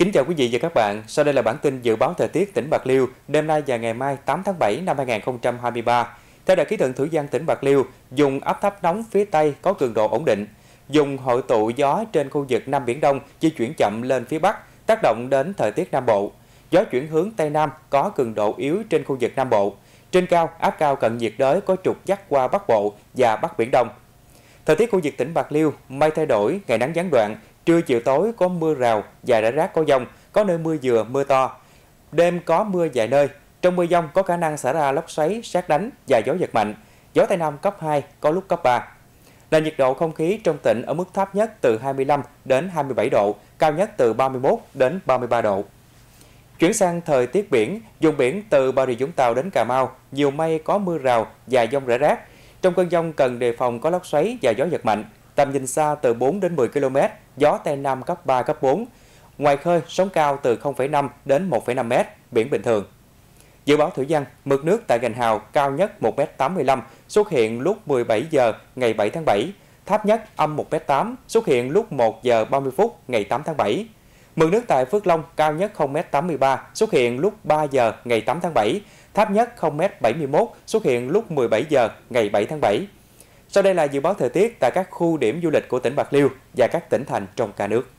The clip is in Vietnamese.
Kính chào quý vị và các bạn. Sau đây là bản tin dự báo thời tiết tỉnh Bạc Liêu đêm nay và ngày mai 8 tháng 7 năm 2023. Theo Đài khí tượng thủy văn tỉnh Bạc Liêu, vùng áp thấp nóng phía Tây có cường độ ổn định. Vùng hội tụ gió trên khu vực Nam Biển Đông di chuyển chậm lên phía Bắc, tác động đến thời tiết Nam Bộ. Gió chuyển hướng Tây Nam có cường độ yếu trên khu vực Nam Bộ. Trên cao, áp cao cận nhiệt đới có trục dắt qua Bắc Bộ và Bắc Biển Đông. Thời tiết khu vực tỉnh Bạc Liêu, mây thay đổi, ngày nắng gián đoạn, trưa chiều tối có mưa rào và rải rác có dông, có nơi mưa vừa, mưa to. Đêm có mưa vài nơi, trong mưa dông có khả năng xảy ra lốc xoáy, sét đánh và gió giật mạnh. Gió Tây Nam cấp 2, có lúc cấp 3. Nền nhiệt độ không khí trong tỉnh ở mức thấp nhất từ 25 đến 27 độ, cao nhất từ 31 đến 33 độ. Chuyển sang thời tiết biển, vùng biển từ Bà Rịa Vũng Tàu đến Cà Mau, nhiều mây có mưa rào và dông rải rác. Trong cơn dông cần đề phòng có lốc xoáy và gió giật mạnh, tầm nhìn xa từ 4 đến 10 km, gió Tây Nam cấp 3, cấp 4. Ngoài khơi, sóng cao từ 0,5 đến 1,5 m, biển bình thường. Dự báo thủy văn, mực nước tại Gành Hào cao nhất 1,85 m, xuất hiện lúc 17 giờ ngày 7 tháng 7, thấp nhất âm 1,8 m, xuất hiện lúc 1 giờ 30 phút ngày 8 tháng 7. Mực nước tại Phước Long cao nhất 0,83 m, xuất hiện lúc 3 giờ ngày 8 tháng 7, thấp nhất 0,71 m, xuất hiện lúc 17 giờ ngày 7 tháng 7. Sau đây là dự báo thời tiết tại các khu điểm du lịch của tỉnh Bạc Liêu và các tỉnh thành trong cả nước.